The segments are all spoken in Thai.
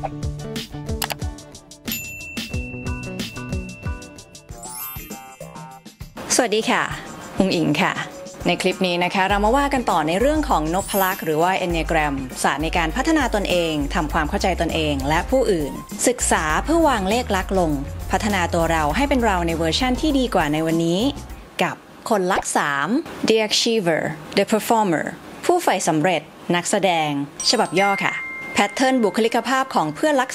สวัสดีค่ะอุ๋งอิงค่ะในคลิปนี้นะคะเรามาว่ากันต่อในเรื่องของนพลักษ์หรือว่า Enneagram ศาสตร์ในการพัฒนาตนเองทำความเข้าใจตนเองและผู้อื่นศึกษาเพื่อวางเลขลักษณ์ลงพัฒนาตัวเราให้เป็นเราในเวอร์ชั่นที่ดีกว่าในวันนี้กับคนลักษณ์3 The Achiever The Performer ผู้ใฝ่สำเร็จนักแสดงฉบับย่อค่ะแพทเทิร์นบุคลิกภาพของเพื่อนลักษณ์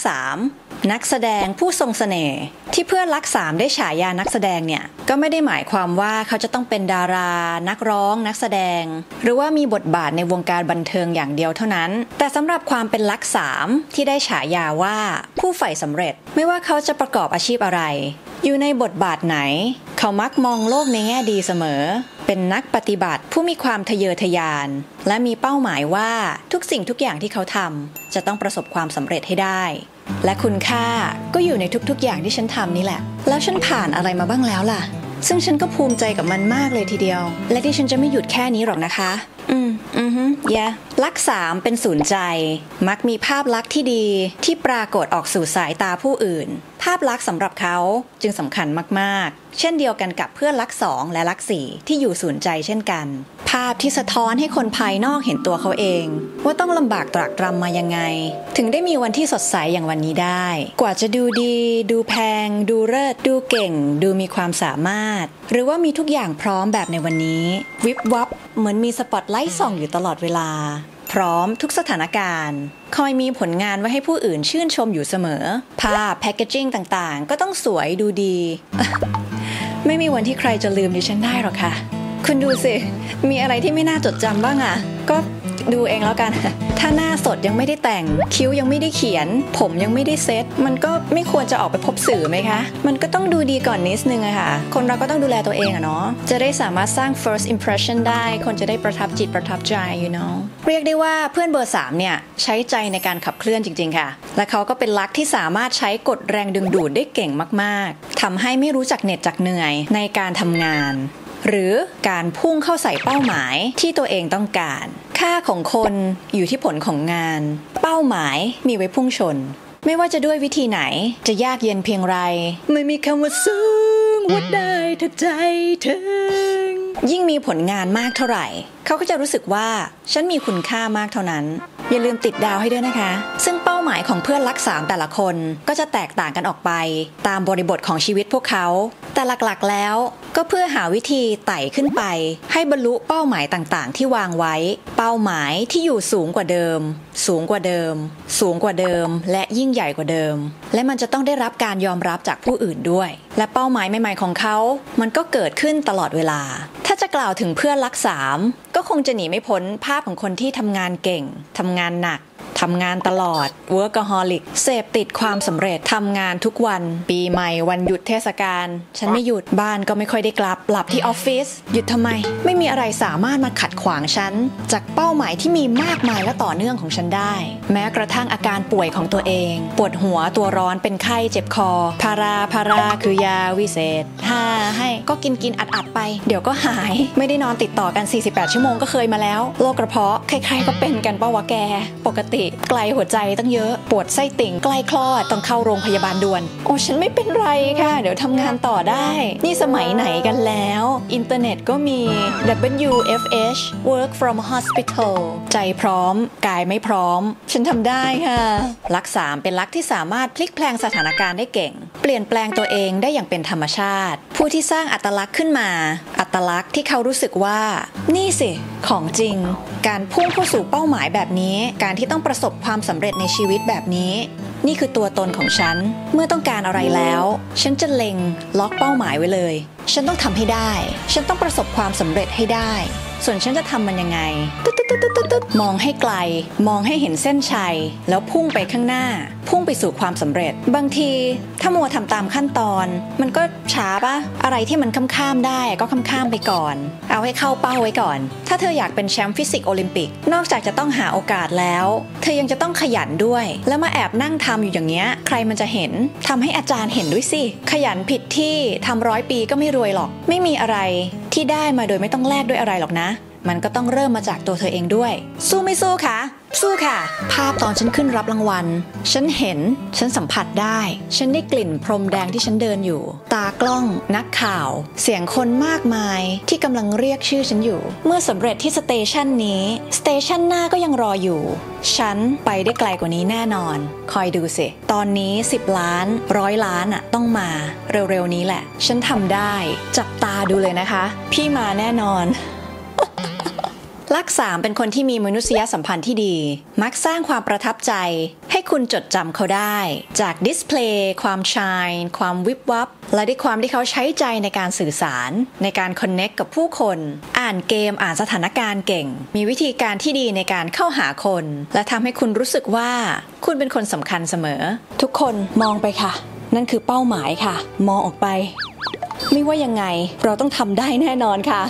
3นักแสดงผู้ทรงเสน่ห์ที่เพื่อนลักษณ์3ได้ฉายานักแสดงเนี่ยก็ไม่ได้หมายความว่าเขาจะต้องเป็นดารานักร้องนักแสดงหรือว่ามีบทบาทในวงการบันเทิงอย่างเดียวเท่านั้นแต่สำหรับความเป็นลักษณ์3ที่ได้ฉายาว่าผู้ใฝ่สำเร็จไม่ว่าเขาจะประกอบอาชีพอะไรอยู่ในบทบาทไหนเขามักมองโลกในแง่ดีเสมอเป็นนักปฏิบัติผู้มีความทะเยอทะยานและมีเป้าหมายว่าทุกสิ่งทุกอย่างที่เขาทำจะต้องประสบความสำเร็จให้ได้และคุณค่าก็อยู่ในทุกๆอย่างที่ฉันทำนี่แหละแล้วฉันผ่านอะไรมาบ้างแล้วล่ะซึ่งฉันก็ภูมิใจกับมันมากเลยทีเดียวและที่ฉันจะไม่หยุดแค่นี้หรอกนะคะลักษณ์3เป็นศูนย์ใจมักมีภาพลักษณ์ที่ดีที่ปรากฏออกสู่สายตาผู้อื่นภาพลักษณ์สำหรับเขาจึงสำคัญมากๆเช่นเดียวกันกับเพื่อนลักษณ์2และลักษณ์4ที่อยู่ศูนย์ใจเช่นกันภาพที่สะท้อนให้คนภายนอกเห็นตัวเขาเองว่าต้องลำบากตรากตรำมายังไงถึงได้มีวันที่สดใสอย่างวันนี้ได้กว่าจะดูดีดูแพงดูเลิศดูเก่งดูมีความสามารถหรือว่ามีทุกอย่างพร้อมแบบในวันนี้วิบวับเหมือนมีสปอตไลท์ส่องอยู่ตลอดเวลาพร้อมทุกสถานการณ์คอยมีผลงานไว้ให้ผู้อื่นชื่นชมอยู่เสมอภาพแพคเกจจิ้งต่างๆก็ต้องสวยดูดี ไม่มีวันที่ใครจะลืมดิฉันได้หรอกค่ะคุณดูสิมีอะไรที่ไม่น่าจดจำบ้างอ่ะก็ดูเองแล้วกันถ้าหน้าสดยังไม่ได้แต่งคิ้วยังไม่ได้เขียนผมยังไม่ได้เซ็ตมันก็ไม่ควรจะออกไปพบสื่อไหมคะมันก็ต้องดูดีก่อนนิดนึงอะค่ะคนเราก็ต้องดูแลตัวเองอะเนาะจะได้สามารถสร้าง first impression ได้คนจะได้ประทับจิตประทับใจ you know เรียกได้ว่าเพื่อนเบอร์3เนี่ยใช้ใจในการขับเคลื่อนจริงๆค่ะและเขาก็เป็นลักษณ์ที่สามารถใช้กฎแรงดึงดูดได้เก่งมากๆทำให้ไม่รู้จักเหน็ดจักเหนื่อยในการทำงานหรือการพุ่งเข้าใส่เป้าหมายที่ตัวเองต้องการค่าของคนอยู่ที่ผลของงานเป้าหมายมีไว้พุ่งชนไม่ว่าจะด้วยวิธีไหนจะยากเย็นเพียงไรไม่มีคำว่าซึ้งว่าได้ถ้าใจถึงยิ่งมีผลงานมากเท่าไหร่เขาก็จะรู้สึกว่าฉันมีคุณค่ามากเท่านั้นอย่าลืมติดดาวให้ด้วยนะคะซึ่งเป้าหมายของเพื่อนลักษณ์3แต่ละคนก็จะแตกต่างกันออกไปตามบริบทของชีวิตพวกเขาแต่หลักๆแล้วก็เพื่อหาวิธีไต่ขึ้นไปให้บรรลุเป้าหมายต่างๆที่วางไว้เป้าหมายที่อยู่สูงกว่าเดิมสูงกว่าเดิมสูงกว่าเดิมและยิ่งใหญ่กว่าเดิมและมันจะต้องได้รับการยอมรับจากผู้อื่นด้วยและเป้าหมายใหม่ๆของเขามันก็เกิดขึ้นตลอดเวลาถ้าจะกล่าวถึงเพื่อนลักษณ์3ก็คงจะหนีไม่พ้นภาพของคนที่ทำงานเก่งทำงานหนักทำงานตลอด workaholic เสพติดความสำเร็จทำงานทุกวันปีใหม่วันหยุดเทศกาลฉันไม่หยุดบ้านก็ไม่ค่อยได้กลับหลับที่ออฟฟิศหยุดทำไมไม่มีอะไรสามารถมาขัดขวางฉันจากเป้าหมายที่มีมากมายและต่อเนื่องของฉันได้แม้กระทั่งอาการป่วยของตัวเองปวดหัวตัวร้อนเป็นไข้เจ็บคอพาราคือยาวิเศษให้ก็กินอัดไปเดี๋ยวก็หายไม่ได้นอนติดต่อกัน48ชั่วโมงก็เคยมาแล้วโรคกระเพาะใครๆก็เป็นกันเป้าวะแกปกติไกลหัวใจตั้งเยอะปวดไส้ติ่งใกล้คลอดต้องเข้าโรงพยาบาลด่วนโอ้ฉันไม่เป็นไรค่ะเดี๋ยวทำงานต่อได้นี่สมัยไหนกันแล้วอินเทอร์เน็ตก็มี WFH Work from Hospital ใจพร้อมกายไม่พร้อมฉันทำได้ค่ะลักษณ์3เป็นลักษณ์ที่สามารถพลิกแปลงสถานการณ์ได้เก่งเปลี่ยนแปลงตัวเองได้อย่างเป็นธรรมชาติผู้ที่สร้างอัตลักษณ์ขึ้นมาอัตลักษณ์ที่เขารู้สึกว่านี่สิของจริงการพุ่งเข้าสู่เป้าหมายแบบนี้การที่ต้องประสบความสำเร็จในชีวิตแบบนี้นี่คือตัวตนของฉันเมื่อต้องการอะไรแล้วฉันจะเล็งล็อกเป้าหมายไว้เลยฉันต้องทำให้ได้ฉันต้องประสบความสำเร็จให้ได้ส่วนฉันจะทำมันยังไงมองให้ไกลมองให้เห็นเส้นชัยแล้วพุ่งไปข้างหน้าพุ่งไปสู่ความสำเร็จบางทีถ้ามัวทำตามขั้นตอนมันก็ช้าปะอะไรที่มันข้ามได้ก็ข้ามไปก่อนเอาให้เข้าเป้าไว้ก่อนถ้าเธออยากเป็นแชมป์ฟิสิกส์โอลิมปิกนอกจากจะต้องหาโอกาสแล้วเธอยังจะต้องขยันด้วยแล้วมาแอบนั่งทำอยู่อย่างเงี้ยใครมันจะเห็นทำให้อาจารย์เห็นด้วยสิขยันผิดที่ทำ100 ปีก็ไม่รวยหรอกไม่มีอะไรที่ได้มาโดยไม่ต้องแลกด้วยอะไรหรอกนะมันก็ต้องเริ่มมาจากตัวเธอเองด้วยสู้ไม่สู้คะสู้ค่ะภาพตอนฉันขึ้นรับรางวัลฉันเห็นฉันสัมผัสได้ฉันได้กลิ่นพรมแดงที่ฉันเดินอยู่ตากล้องนักข่าวเสียงคนมากมายที่กำลังเรียกชื่อฉันอยู่เมื่อสำเร็จที่สเตชันนี้สเตชันหน้าก็ยังรออยู่ฉันไปได้ไกลกว่านี้แน่นอนคอยดูสิตอนนี้10 ล้าน100 ล้านอ่ะต้องมาเร็วๆนี้แหละฉันทำได้จับตาดูเลยนะคะพี่มาแน่นอนลักษณะเป็นคนที่มีมนุษยสัมพันธ์ที่ดีมักสร้างความประทับใจให้คุณจดจำเขาได้จากดิสเพลย์ความชายความวิบวับและด้วยความที่เขาใช้ใจในการสื่อสารในการคอนเนคกับผู้คนอ่านเกมอ่านสถานการณ์เก่งมีวิธีการที่ดีในการเข้าหาคนและทำให้คุณรู้สึกว่าคุณเป็นคนสำคัญเสมอทุกคนมองไปค่ะนั่นคือเป้าหมายค่ะมองออกไปไม่ว่ายังไงเราต้องทำได้แน่นอนค่ะ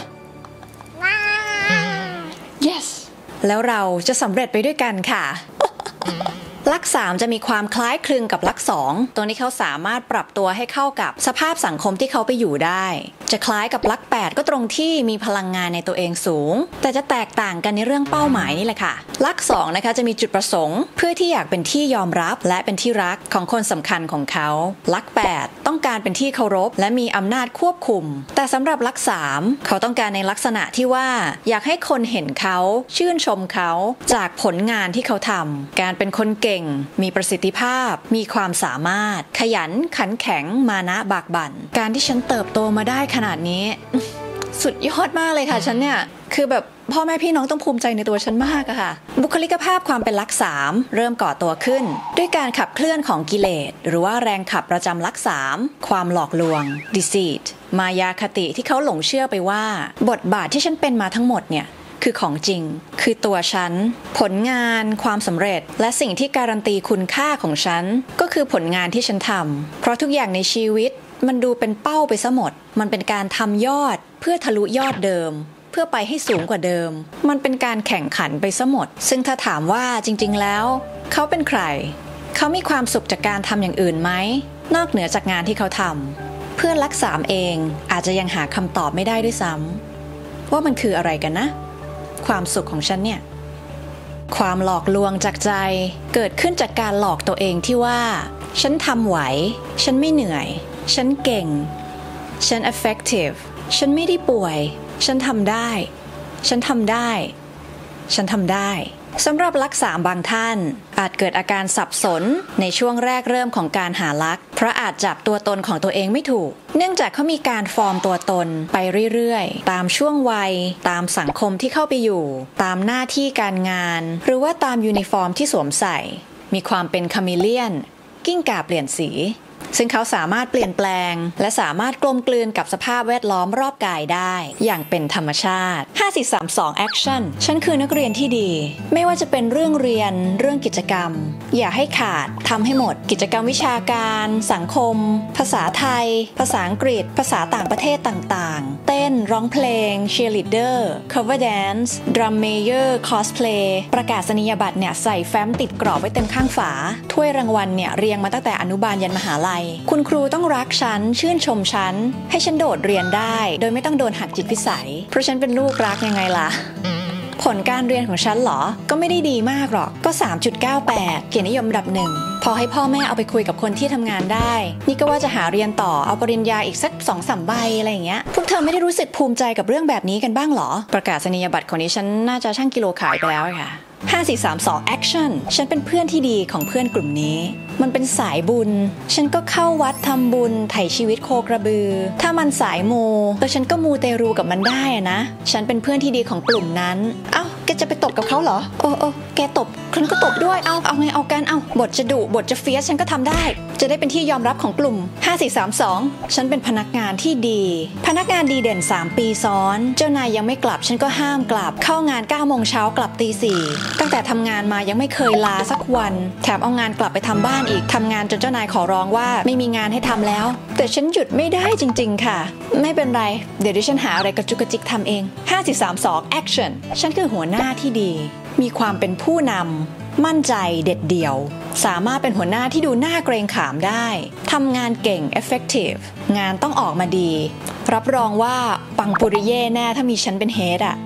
Yes แล้วเราจะสำเร็จไปด้วยกันค่ะ ลักษณะจะมีความคล้ายคลึงกับลักษณ์2ตัวนี้เขาสามารถปรับตัวให้เข้ากับสภาพสังคมที่เขาไปอยู่ได้จะคล้ายกับลักษณ์8ก็ตรงที่มีพลังงานในตัวเองสูงแต่จะแตกต่างกันในเรื่องเป้าหมายนี่แหละค่ะลักษณ์2นะคะจะมีจุดประสงค์เพื่อที่อยากเป็นที่ยอมรับและเป็นที่รักของคนสำคัญของเขาลักษณ์8ต้องการเป็นที่เคารพและมีอำนาจควบคุมแต่สำหรับลักษณ์3เขาต้องการในลักษณะที่ว่าอยากให้คนเห็นเขาชื่นชมเขาจากผลงานที่เขาทำการเป็นคนเก่งมีประสิทธิภาพมีความสามารถขยันขันแข็งมานะบากบั่นการที่ฉันเติบโตมาได้ขนาดนี้สุดยอดมากเลยค่ะฉันเนี่ยคือแบบพ่อแม่พี่น้องต้องภูมิใจในตัวฉันมากอะค่ะบุคลิกภาพความเป็นลักษณ์3เริ่มก่อตัวขึ้นด้วยการขับเคลื่อนของกิเลสหรือว่าแรงขับประจำลักษณ์3ความหลอกลวง deceit มายาคติที่เขาหลงเชื่อไปว่าบทบาทที่ฉันเป็นมาทั้งหมดเนี่ยคือของจริงคือตัวฉันผลงานความสำเร็จและสิ่งที่การันตีคุณค่าของฉันก็คือผลงานที่ฉันทำเพราะทุกอย่างในชีวิตมันดูเป็นเป้าไปซะหมดมันเป็นการทำยอดเพื่อทะลุยอดเดิมเพื่อไปให้สูงกว่าเดิมมันเป็นการแข่งขันไปซะหมดซึ่งถ้าถามว่าจริงๆแล้วเขาเป็นใครเขามีความสุขจากการทำอย่างอื่นไหมนอกเหนือจากงานที่เขาทำเพื่อนลักษณะเองอาจจะยังหาคำตอบไม่ได้ด้วยซ้ำว่ามันคืออะไรกันนะความสุขของฉันเนี่ยความหลอกลวงจากใจเกิดขึ้นจากการหลอกตัวเองที่ว่าฉันทำไหวฉันไม่เหนื่อยฉันเก่งฉัน effective ฉันไม่ได้ป่วยฉันทำได้ฉันทำได้ฉันทำได้สำหรับลักษณะบางท่านอาจเกิดอาการสับสนในช่วงแรกเริ่มของการหารักเพราะอาจจับตัวตนของตัวเองไม่ถูกเนื่องจากเขามีการฟอร์มตัวตนไปเรื่อยๆตามช่วงวัยตามสังคมที่เข้าไปอยู่ตามหน้าที่การงานหรือว่าตามยูนิฟอร์มที่สวมใส่มีความเป็นคาเมเลียนกิ้งก่าเปลี่ยนสีซึ่งเขาสามารถเปลี่ยนแปลงและสามารถกลมกลืนกับสภาพแวดล้อมรอบกายได้อย่างเป็นธรรมชาติ5 4 3 2 Action ฉันคือนักเรียนที่ดีไม่ว่าจะเป็นเรื่องเรียนเรื่องกิจกรรมอย่าให้ขาดทำให้หมดกิจกรรมวิชาการสังคมภาษาไทยภาษาอังกฤษภาษาต่างประเทศต่างๆเต้นร้องเพลงเชียร์ลีดเดอร์ cover dance ดรัมเมเยอร์คอสเพลย์ประกาศนียบัตรเนี่ยใส่แฟ้มติดกรอบไว้เต็มข้างฝาถ้วยรางวัลเนี่ยเรียงมาตั้งแต่อนุบาลยันมหาลัยคุณครูต้องรักฉันชื่นชมฉันให้ฉันโดดเรียนได้โดยไม่ต้องโดนหักจิตวิสัยเพราะฉันเป็นลูกรักยังไงล่ะผลการเรียนของฉันเหรอก็ไม่ได้ดีมากหรอกก็ 3.98 เกียรตินิยมอันดับ1พอให้พ่อแม่เอาไปคุยกับคนที่ทำงานได้นี่ก็ว่าจะหาเรียนต่อเอาปริญญาอีกสัก 2-3 ใบอะไรอย่างเงี้ยพวกเธอไม่ได้รู้สึกภูมิใจกับเรื่องแบบนี้กันบ้างหรอประกาศนียบัตรของดิฉันน่าจะชั่งกิโลขายไปแล้วค่ะ5 4 3 2 Action ฉันเป็นเพื่อนที่ดีของเพื่อนกลุ่มนี้มันเป็นสายบุญฉันก็เข้าวัดทำบุญไถ่ชีวิตโคกระบือถ้ามันสายมูฉันก็มูเตรูกับมันได้นะฉันเป็นเพื่อนที่ดีของกลุ่มนั้นเอ้าแกจะไปตบกับเขาเหรอโอ้แกตบฉันก็ตบด้วยเอาไงเอากันบทจะดุบทจะเฟียสฉันก็ทำได้จะได้เป็นที่ยอมรับของกลุ่ม5 4 3 2ฉันเป็นพนักงานที่ดีพนักงานดีเด่น3 ปีซ้อนเจ้านายยังไม่กลับฉันก็ห้ามกลับเข้างาน 9 โมงเช้ากลับตี 4ตั้งแต่ทำงานมายังไม่เคยลาสักวันแถมเอางานกลับไปทำบ้านอีกทำงานจนเจ้านายขอร้องว่าไม่มีงานให้ทำแล้วแต่ฉันหยุดไม่ได้จริงๆค่ะไม่เป็นไรเดี๋ยวดิฉันหาอะไรกระจุกกระจิกทำเอง5 4 3 2 Action ฉันคือหัวหน้าที่ดีมีความเป็นผู้นำมั่นใจเด็ดเดี่ยวสามารถเป็นหัวหน้าที่ดูน่าเกรงขามได้ทำงานเก่ง effective งานต้องออกมาดีรับรองว่าปังปุริเย่แน่ถ้ามีฉันเป็นเฮดอะ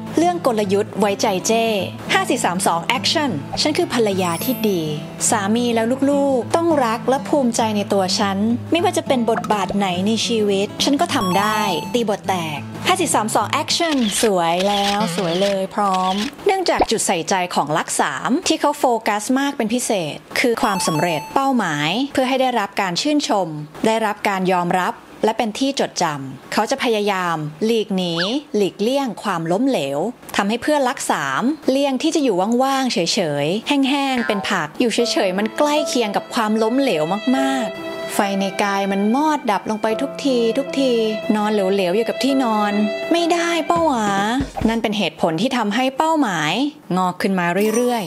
เรื่องกลยุทธ์ไว้ใจเจ้5432 Action ฉันคือภรรยาที่ดีสามีแล้วลูกๆต้องรักและภูมิใจในตัวฉันไม่ว่าจะเป็นบทบาทไหนในชีวิตฉันก็ทำได้ตีบทแตก5432 Action สวยแล้วสวยเลยพร้อมเนื่องจากจุดใส่ใจของลักษ3ที่เขาโฟกัสมากเป็นพิเศษคือความสำเร็จเป้าหมายเพื่อให้ได้รับการชื่นชมได้รับการยอมรับและเป็นที่จดจำเขาจะพยายามหลีกหนีหลีกเลี่ยงความล้มเหลวทำให้เพื่อนรัก3เลี่ยงที่จะอยู่ว่างๆเฉยๆแห้งๆเป็นผักอยู่เฉยๆมันใกล้เคียงกับความล้มเหลวมากๆไฟในกายมันมอดดับลงไปทุกทีนอนเหลวๆอยู่กับที่นอนไม่ได้เป้าหวานั่นเป็นเหตุผลที่ทำให้เป้าหมายงอกขึ้นมาเรื่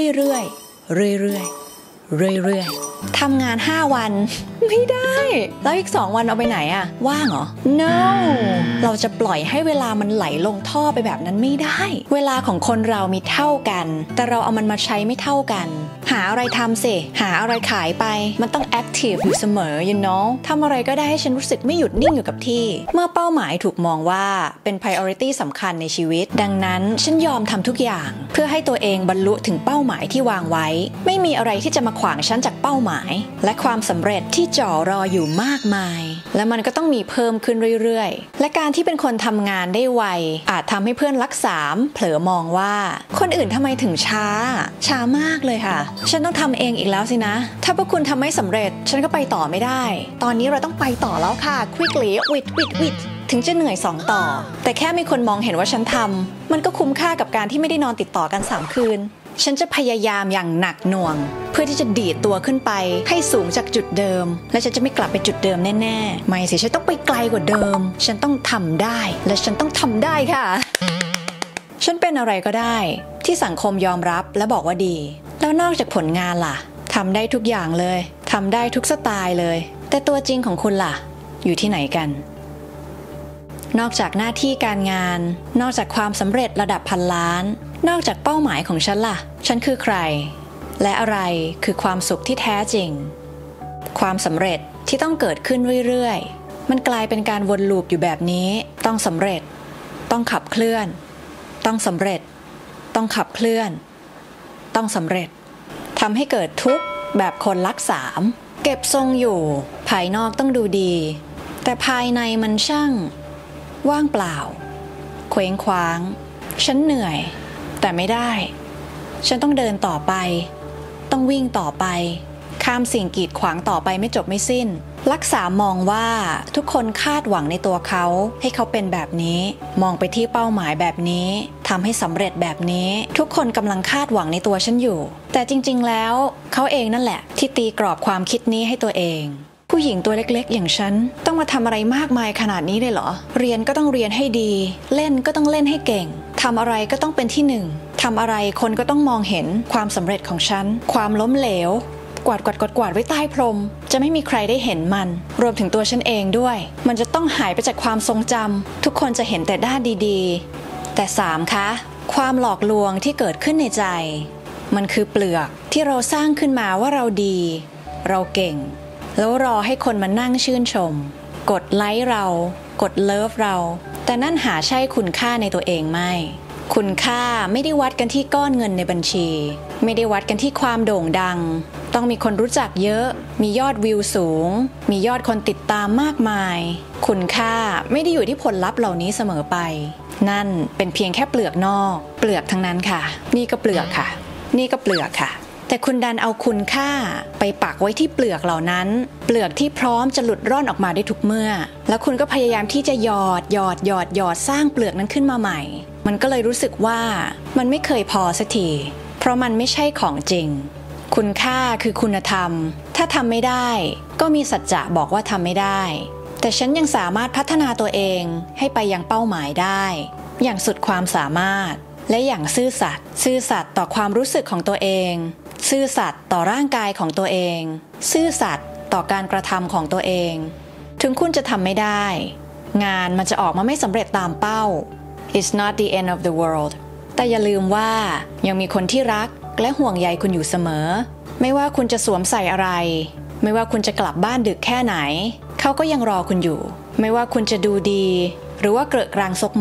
อยๆทำงาน5วันไม่ได้แล้วอีก2วันเอาไปไหนอะว่างเหรอ no เราจะปล่อยให้เวลามันไหลลงท่อไปแบบนั้นไม่ได้เวลาของคนเรามีเท่ากันแต่เราเอามันมาใช้ไม่เท่ากันหาอะไรทำสิหาอะไรขายไปมันต้อง active อยู่เสมอ you know ทำอะไรก็ได้ให้ฉันรู้สึกไม่หยุดนิ่งอยู่กับที่เมื่อเป้าหมายถูกมองว่าเป็น priority สำคัญในชีวิตดังนั้นฉันยอมทำทุกอย่างเพื่อให้ตัวเองบรรลุถึงเป้าหมายที่วางไว้ไม่มีอะไรที่จะมาขวางฉันจากเป้าหมายและความสำเร็จที่จ่อรออยู่มากมายและมันก็ต้องมีเพิ่มขึ้นเรื่อยๆและการที่เป็นคนทำงานได้ไวอาจทำให้เพื่อนรัก3เผลอมองว่าคนอื่นทำไมถึงช้ามากเลยค่ะฉันต้องทำเองอีกแล้วสินะถ้าพวกคุณทำไม่สำเร็จฉันก็ไปต่อไม่ได้ตอนนี้เราต้องไปต่อแล้วค่ะ quickly วิดถึงจะเหนื่อย2ต่อแต่แค่มีคนมองเห็นว่าฉันทำมันก็คุ้มค่ากับการที่ไม่ได้นอนติดต่อกัน3คืนฉันจะพยายามอย่างหนักหน่วงเพื่อที่จะดีดตัวขึ้นไปให้สูงจากจุดเดิมและฉันจะไม่กลับไปจุดเดิมแน่ๆไม่สิฉันต้องไปไกลกว่าเดิมฉันต้องทำได้และฉันต้องทำได้ค่ะฉันเป็นอะไรก็ได้ที่สังคมยอมรับและบอกว่าดีแล้วนอกจากผลงานล่ะทำได้ทุกอย่างเลยทำได้ทุกสไตล์เลยแต่ตัวจริงของคุณล่ะอยู่ที่ไหนกันนอกจากหน้าที่การงานนอกจากความสำเร็จระดับพันล้านนอกจากเป้าหมายของฉันล่ะฉันคือใครและอะไรคือความสุขที่แท้จริงความสำเร็จที่ต้องเกิดขึ้นเรื่อยๆมันกลายเป็นการวนลูปอยู่แบบนี้ต้องสำเร็จต้องขับเคลื่อนต้องสำเร็จต้องขับเคลื่อนต้องสำเร็จทำให้เกิดทุกข์แบบคนรัก3เก็บทรงอยู่ภายนอกต้องดูดีแต่ภายในมันช่างว่างเปล่าเคว้งคว้างฉันเหนื่อยแต่ไม่ได้ฉันต้องเดินต่อไปต้องวิ่งต่อไปข้ามสิ่งกีดขวางต่อไปไม่จบไม่สิ้นลักษามองว่าทุกคนคาดหวังในตัวเขาให้เขาเป็นแบบนี้มองไปที่เป้าหมายแบบนี้ทำให้สำเร็จแบบนี้ทุกคนกำลังคาดหวังในตัวฉันอยู่แต่จริงๆแล้วเขาเองนั่นแหละที่ตีกรอบความคิดนี้ให้ตัวเองผู้หญิงตัวเล็กๆอย่างฉันต้องมาทำอะไรมากมายขนาดนี้เลยเหรอเรียนก็ต้องเรียนให้ดีเล่นก็ต้องเล่นให้เก่งทำอะไรก็ต้องเป็นที่หนึ่งทำอะไรคนก็ต้องมองเห็นความสำเร็จของฉันความล้มเหลวกวาดไว้ใต้พรมจะไม่มีใครได้เห็นมันรวมถึงตัวฉันเองด้วยมันจะต้องหายไปจากความทรงจำทุกคนจะเห็นแต่ด้านดีๆแต่3คะความหลอกลวงที่เกิดขึ้นในใจมันคือเปลือกที่เราสร้างขึ้นมาว่าเราดีเราเก่งแล้วรอให้คนมานั่งชื่นชมกดไลค์เรากดเลิฟเราแต่นั่นหาใช่คุณค่าในตัวเองไม่คุณค่าไม่ได้วัดกันที่ก้อนเงินในบัญชีไม่ได้วัดกันที่ความโด่งดังต้องมีคนรู้จักเยอะมียอดวิวสูงมียอดคนติดตามมากมายคุณค่าไม่ได้อยู่ที่ผลลัพธ์เหล่านี้เสมอไปนั่นเป็นเพียงแค่เปลือกนอกเปลือกทั้งนั้นค่ะนี่ก็เปลือกค่ะนี่ก็เปลือกค่ะแต่คุณดันเอาคุณค่าไปปักไว้ที่เปลือกเหล่านั้นเปลือกที่พร้อมจะหลุดร่อนออกมาได้ทุกเมื่อแล้วคุณก็พยายามที่จะหยอดสร้างเปลือกนั้นขึ้นมาใหม่มันก็เลยรู้สึกว่ามันไม่เคยพอสักทีเพราะมันไม่ใช่ของจริงคุณค่าคือคุณธรรมถ้าทำไม่ได้ก็มีสัจจะบอกว่าทำไม่ได้แต่ฉันยังสามารถพัฒนาตัวเองให้ไปยังเป้าหมายได้อย่างสุดความสามารถและอย่างซื่อสัตย์ต่อความรู้สึกของตัวเองซื่อสัตย์ต่อร่างกายของตัวเองซื่อสัตย์ต่อการกระทำของตัวเองถึงคุณจะทำไม่ได้งานมันจะออกมาไม่สำเร็จตามเป้า It's not the end of the world แต่อย่าลืมว่ายังมีคนที่รักและห่วงใยคุณอยู่เสมอไม่ว่าคุณจะสวมใส่อะไรไม่ว่าคุณจะกลับบ้านดึกแค่ไหนเขาก็ยังรอคุณอยู่ไม่ว่าคุณจะดูดีหรือว่าเกลอะกลางซกมก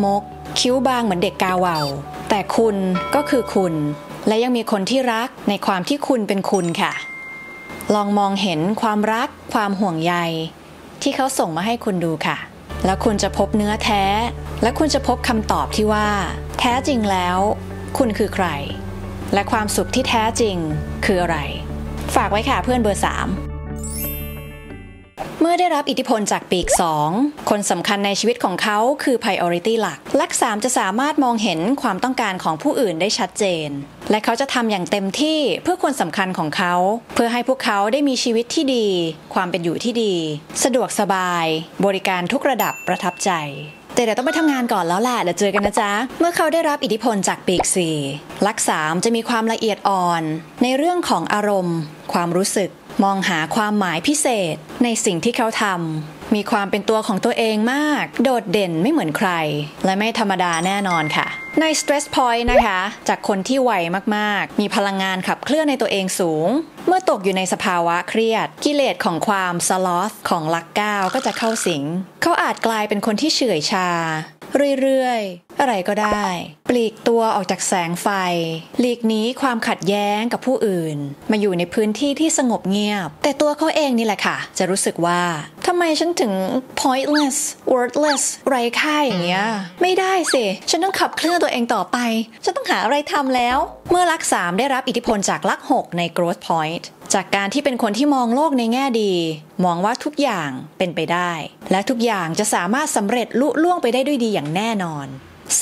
คิ้วบางเหมือนเด็กกาวาวแต่คุณก็คือคุณและยังมีคนที่รักในความที่คุณเป็นคุณค่ะลองมองเห็นความรักความห่วงใยที่เขาส่งมาให้คุณดูค่ะแล้วคุณจะพบเนื้อแท้และคุณจะพบคำตอบที่ว่าแท้จริงแล้วคุณคือใครและความสุขที่แท้จริงคืออะไรฝากไว้ค่ะเพื่อนเบอร์3เมื่อได้รับอิทธิพลจากปีก2คนสำคัญในชีวิตของเขาคือ priority หลักลัก3จะสามารถมองเห็นความต้องการของผู้อื่นได้ชัดเจนและเขาจะทำอย่างเต็มที่เพื่อคนสำคัญของเขาเพื่อให้พวกเขาได้มีชีวิตที่ดีความเป็นอยู่ที่ดีสะดวกสบายบริการทุกระดับประทับใจแต่เดี๋ยวต้องไปทำงานก่อนแล้วแหละเดี๋ยวเจอกันนะจ๊ะเมื่อเขาได้รับอิทธิพลจากปีก4ลัก3จะมีความละเอียดอ่อนในเรื่องของอารมณ์ความรู้สึกมองหาความหมายพิเศษในสิ่งที่เขาทำมีความเป็นตัวของตัวเองมากโดดเด่นไม่เหมือนใครและไม่ธรรมดาแน่นอนค่ะใน stress point นะคะจากคนที่ไวมากๆมีพลังงานขับเคลื่อนในตัวเองสูงเมื่อตกอยู่ในสภาวะเครียดกิเลสของความ sloth ของลัก9ก็จะเข้าสิงเขาอาจกลายเป็นคนที่เฉื่อยชาเรื่อยๆอะไรก็ได้ปลีกตัวออกจากแสงไฟหลีกหนีความขัดแย้งกับผู้อื่นมาอยู่ในพื้นที่ที่สงบเงียบแต่ตัวเขาเองนี่แหละค่ะจะรู้สึกว่าทำไมฉันถึง pointless wordless ไร้ค่าอย่างเงี้ยไม่ได้สิฉันต้องขับเคลื่อนตัวเองต่อไปฉันต้องหาอะไรทำแล้วเมื่อลัก3ได้รับอิทธิพลจากลัก6ใน growth point จากการที่เป็นคนที่มองโลกในแง่ดีมองว่าทุกอย่างเป็นไปได้และทุกอย่างจะสามารถสำเร็จลุล่วงไปได้ด้วยดีอย่างแน่นอน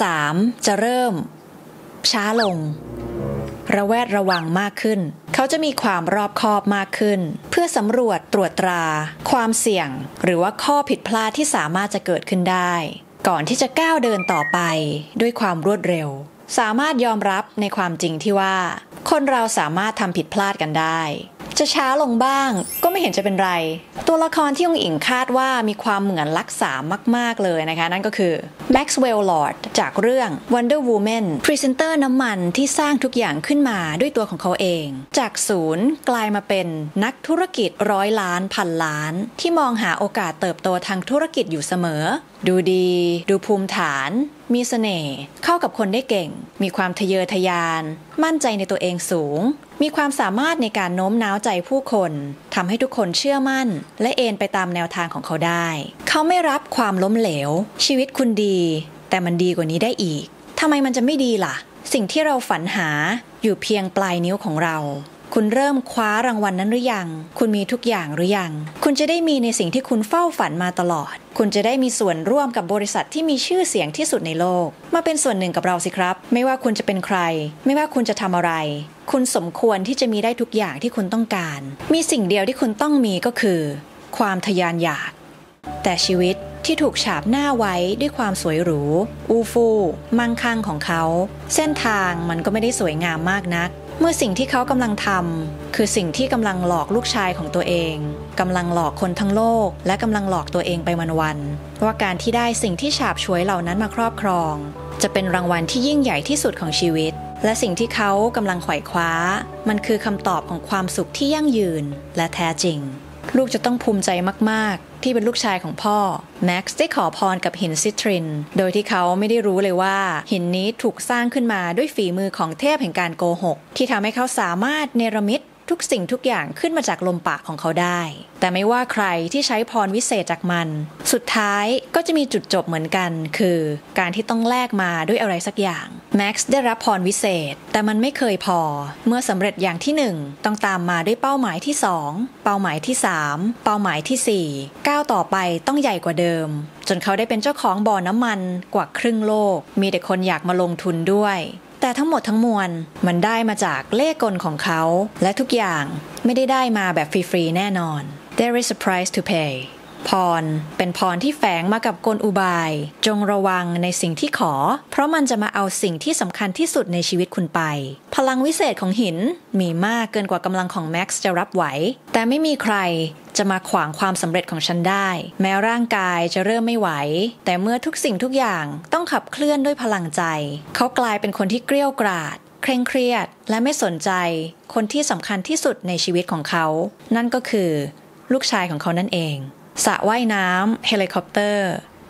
3จะเริ่มช้าลงระแวดระวังมากขึ้นเขาจะมีความรอบคอบมากขึ้นเพื่อสำรวจตรวจตราความเสี่ยงหรือว่าข้อผิดพลาดที่สามารถจะเกิดขึ้นได้ก่อนที่จะก้าวเดินต่อไปด้วยความรวดเร็วสามารถยอมรับในความจริงที่ว่าคนเราสามารถทำผิดพลาดกันได้จะช้าลงบ้างก็ไม่เห็นจะเป็นไรตัวละครที่องค์อิงคาดว่ามีความเหมือนลัก3มากๆเลยนะคะนั่นก็คือ Maxwell Lord จากเรื่อง Wonder Woman พรีเซนเตอร์น้ำมันที่สร้างทุกอย่างขึ้นมาด้วยตัวของเขาเองจากศูนย์กลายมาเป็นนักธุรกิจ100 ล้านพันล้านที่มองหาโอกาสเติบโตทางธุรกิจอยู่เสมอดูดีดูภูมิฐานมีเสน่ห์เข้ากับคนได้เก่งมีความทะเยอทะยานมั่นใจในตัวเองสูงมีความสามารถในการโน้มน้าวใจผู้คนทำให้ทุกคนเชื่อมั่นและเอนไปตามแนวทางของเขาได้เขาไม่รับความล้มเหลวชีวิตคุณดีแต่มันดีกว่านี้ได้อีกทำไมมันจะไม่ดีล่ะสิ่งที่เราฝันหาอยู่เพียงปลายนิ้วของเราคุณเริ่มคว้ารางวัลนั้นหรือยังคุณมีทุกอย่างหรือยังคุณจะได้มีในสิ่งที่คุณเฝ้าฝันมาตลอดคุณจะได้มีส่วนร่วมกับบริษัทที่มีชื่อเสียงที่สุดในโลกมาเป็นส่วนหนึ่งกับเราสิครับไม่ว่าคุณจะเป็นใครไม่ว่าคุณจะทำอะไรคุณสมควรที่จะมีได้ทุกอย่างที่คุณต้องการมีสิ่งเดียวที่คุณต้องมีก็คือความทะยานอยากแต่ชีวิตที่ถูกฉาบหน้าไว้ด้วยความสวยหรูอู้ฟู่มั่งคั่งของเขาเส้นทางมันก็ไม่ได้สวยงามมากนักเมื่อสิ่งที่เขากำลังทำคือสิ่งที่กำลังหลอกลูกชายของตัวเองกำลังหลอกคนทั้งโลกและกำลังหลอกตัวเองไปวันๆว่าการที่ได้สิ่งที่ฉาบฉวยเหล่านั้นมาครอบครองจะเป็นรางวัลที่ยิ่งใหญ่ที่สุดของชีวิตและสิ่งที่เขากำลังไขว่คว้ามันคือคำตอบของความสุขที่ยั่งยืนและแท้จริงลูกจะต้องภูมิใจมากๆที่เป็นลูกชายของพ่อแม็กซ์ได้ขอพรกับหินซิตรินโดยที่เขาไม่ได้รู้เลยว่าหินนี้ถูกสร้างขึ้นมาด้วยฝีมือของเทพแห่งการโกหกที่ทำให้เขาสามารถเนรมิตทุกสิ่งทุกอย่างขึ้นมาจากลมปากของเขาได้แต่ไม่ว่าใครที่ใช้พรวิเศษจากมันสุดท้ายก็จะมีจุดจบเหมือนกันคือการที่ต้องแลกมาด้วยอะไรสักอย่างแม็กซ์ได้รับพรวิเศษแต่มันไม่เคยพอเมื่อสำเร็จอย่างที่1ต้องตามมาด้วยเป้าหมายที่2เป้าหมายที่3เป้าหมายที่4ก้าวต่อไปต้องใหญ่กว่าเดิมจนเขาได้เป็นเจ้าของบ่อน้ำมันกว่าครึ่งโลกมีแต่คนอยากมาลงทุนด้วยแต่ทั้งหมดทั้งมวลมันได้มาจากเล่ห์กลของเขาและทุกอย่างไม่ได้มาแบบฟรีๆแน่นอน There is a price to pay พรเป็นพรที่แฝงมากับกลอุบายจงระวังในสิ่งที่ขอเพราะมันจะมาเอาสิ่งที่สำคัญที่สุดในชีวิตคุณไปพลังวิเศษของหินมีมากเกินกว่ากำลังของแม็กซ์จะรับไหวแต่ไม่มีใครจะมาขวางความสำเร็จของฉันได้แม้ร่างกายจะเริ่มไม่ไหวแต่เมื่อทุกสิ่งทุกอย่างต้องขับเคลื่อนด้วยพลังใจเขากลายเป็นคนที่เกรี้ยวกราดเคร่งเครียดและไม่สนใจคนที่สำคัญที่สุดในชีวิตของเขานั่นก็คือลูกชายของเขานั่นเองสระว่ายน้ำเฮลิคอปเตอร์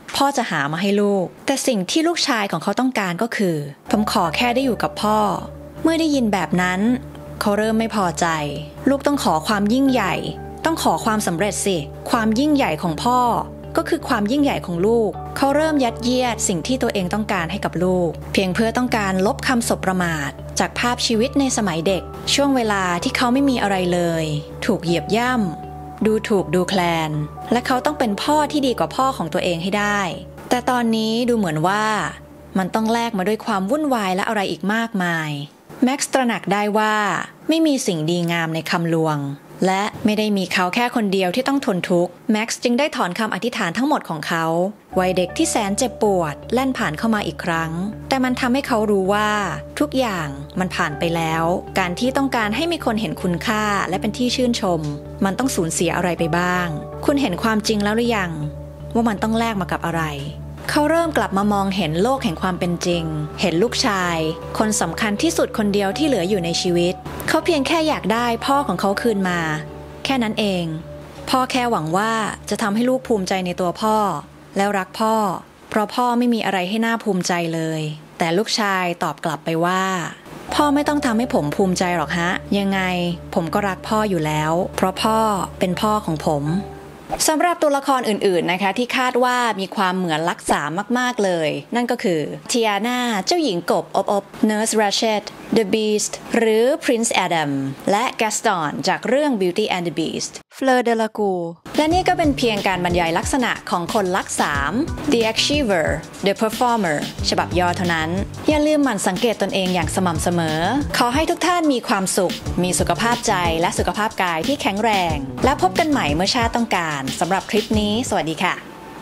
พ่อจะหามาให้ลูกแต่สิ่งที่ลูกชายของเขาต้องการก็คือผมขอแค่ได้อยู่กับพ่อเมื่อได้ยินแบบนั้นเขาเริ่มไม่พอใจลูกต้องขอความยิ่งใหญ่ต้องขอความสำเร็จสิความยิ่งใหญ่ของพ่อก็คือความยิ่งใหญ่ของลูกเขาเริ่มยัดเยียดสิ่งที่ตัวเองต้องการให้กับลูกเพียงเพื่อต้องการลบคำสบประมาทจากภาพชีวิตในสมัยเด็กช่วงเวลาที่เขาไม่มีอะไรเลยถูกเหยียบย่ำดูถูกดูแคลนและเขาต้องเป็นพ่อที่ดีกว่าพ่อของตัวเองให้ได้แต่ตอนนี้ดูเหมือนว่ามันต้องแลกมาด้วยความวุ่นวายและอะไรอีกมากมายแม็กซ์ตระหนักได้ว่าไม่มีสิ่งดีงามในคำลวงและไม่ได้มีเขาแค่คนเดียวที่ต้องทนทุกข์แม็กซ์จึงได้ถอนคำอธิษฐานทั้งหมดของเขาวัยเด็กที่แสนเจ็บปวดแล่นผ่านเข้ามาอีกครั้งแต่มันทำให้เขารู้ว่าทุกอย่างมันผ่านไปแล้วการที่ต้องการให้มีคนเห็นคุณค่าและเป็นที่ชื่นชมมันต้องสูญเสียอะไรไปบ้างคุณเห็นความจริงแล้วหรือยังว่ามันต้องแลกมากับอะไรเขาเริ่มกลับมามองเห็นโลกแห่งความเป็นจริงเห็นลูกชายคนสำคัญที่สุดคนเดียวที่เหลืออยู่ในชีวิตเขาเพียงแค่อยากได้พ่อของเขาคืนมาแค่นั้นเองพ่อแค่หวังว่าจะทำให้ลูกภูมิใจในตัวพ่อแล้วรักพ่อเพราะพ่อไม่มีอะไรให้น่าภูมิใจเลยแต่ลูกชายตอบกลับไปว่าพ่อไม่ต้องทำให้ผมภูมิใจหรอกฮะยังไงผมก็รักพ่ออยู่แล้วเพราะพ่อเป็นพ่อของผมสำหรับตัวละครอื่นๆนะคะที่คาดว่ามีความเหมือนลักษามากๆเลยนั่นก็คือเทียนาเจ้าหญิงกบอบเนิร์สแรชเชต The Beast หรือ Prince Adam และแกสตอนจากเรื่อง Beauty and the Beast เฟลอร์เดลากูและนี่ก็เป็นเพียงการบรรยายลักษณะของคนลักษ3 The Achiever The Performer ฉบับย่อเท่านั้นอย่าลืมหมั่นสังเกตตนเองอย่างสม่ำเสมอขอให้ทุกท่านมีความสุขมีสุขภาพใจและสุขภาพกายที่แข็งแรงและพบกันใหม่เมื่อชาติต้องการสำหรับคลิปนี้สวัสดีค่ะ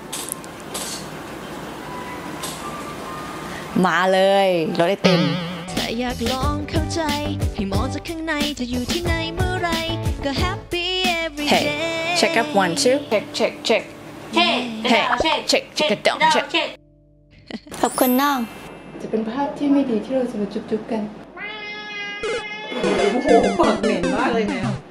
มาเลยรถไอติมถ้าอยากลองเข้าใจให้มองจากข้างในจะอยู่ที่ไหนเมื่อไรก็ happy every day Hey check up 1 2 check Hey check it down check ขอบคุณน้องจะเป็นภาพที่ไม่ดีที่เราจะมาจุ๊บๆกันโอ้โหปากเหม็นมากเลยแมว